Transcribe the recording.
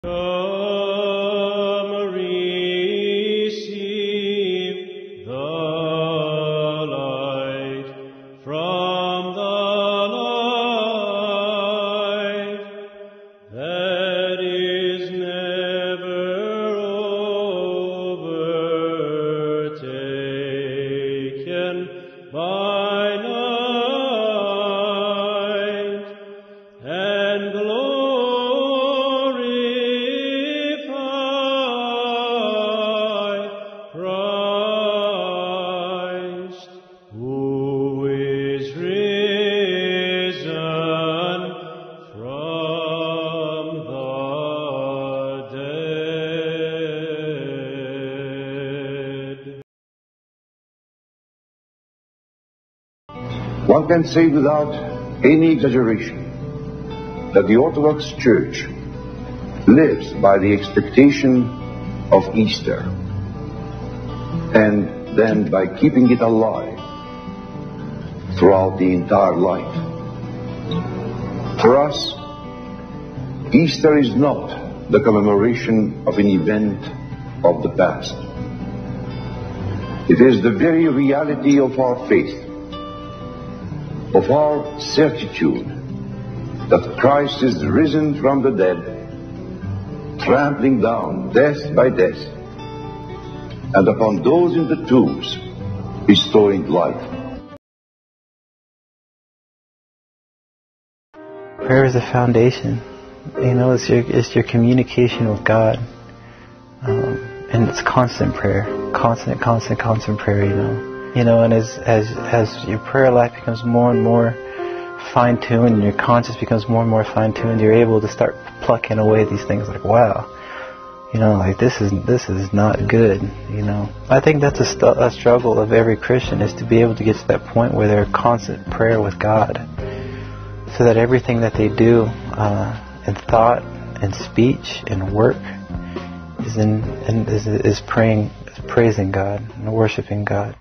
Come, receive the light from the light that is never overtaken by night, and glorify Christ, who is risen from the dead. One can say without any exaggeration that the Orthodox Church lives by the expectation of Easter, and then by keeping it alive throughout the entire life. For us, Easter is not the commemoration of an event of the past. It is the very reality of our faith, of our certitude that Christ is risen from the dead, trampling down death by death, and upon those in the tombs bestowing life. Prayer is the foundation. It's your communication with God, and it's constant prayer, constant prayer. And as your prayer life becomes more and more fine-tuned, and your conscience becomes more and more fine-tuned, you're able to start plucking away these things like, wow, this is not good. I think that's a struggle of every Christian, is to be able to get to that point where they're in constant prayer with God, so that everything that they do in thought and speech and work is praising God and worshiping God.